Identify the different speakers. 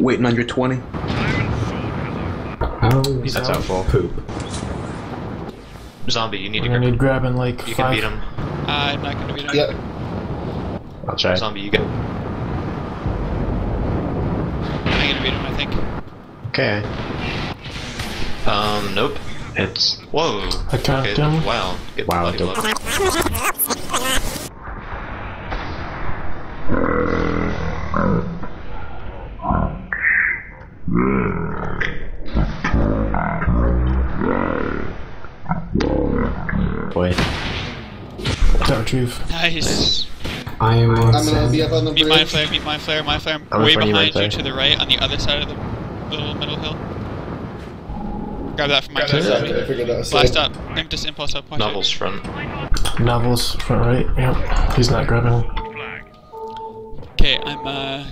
Speaker 1: Waiting on your 20.
Speaker 2: Oh,
Speaker 3: That's out full.
Speaker 2: Poop.
Speaker 3: Zombie, you need to
Speaker 4: I need grabbing like
Speaker 3: You
Speaker 4: 5.
Speaker 3: can beat him.
Speaker 5: I'm not gonna beat him.
Speaker 6: Yep.
Speaker 3: I'll try. Zombie, you get.
Speaker 5: I'm gonna beat him, I think.
Speaker 3: Okay. Nope. It's. Whoa.
Speaker 4: I tapped him.
Speaker 3: Wow. Get
Speaker 2: Wow,
Speaker 3: bloody
Speaker 2: dope.
Speaker 3: blow.
Speaker 2: Boy.
Speaker 4: Tower Chief.
Speaker 5: Nice.
Speaker 2: I am on
Speaker 6: I'm gonna be up on the
Speaker 5: Meet
Speaker 6: bridge.
Speaker 5: my flare, meet my flare, my flare.
Speaker 2: I'm in
Speaker 5: Way
Speaker 2: front of you
Speaker 5: behind
Speaker 2: right
Speaker 5: you
Speaker 2: there.
Speaker 5: to the right on the other side of the little middle hill. Grab that from my
Speaker 6: I
Speaker 5: flare.
Speaker 6: figured that was
Speaker 5: Blast
Speaker 6: safe.
Speaker 5: up. Impetus impulse up. Watch
Speaker 3: Novels front.
Speaker 4: Novels front right. Yep. He's not grabbing.
Speaker 5: Okay, I'm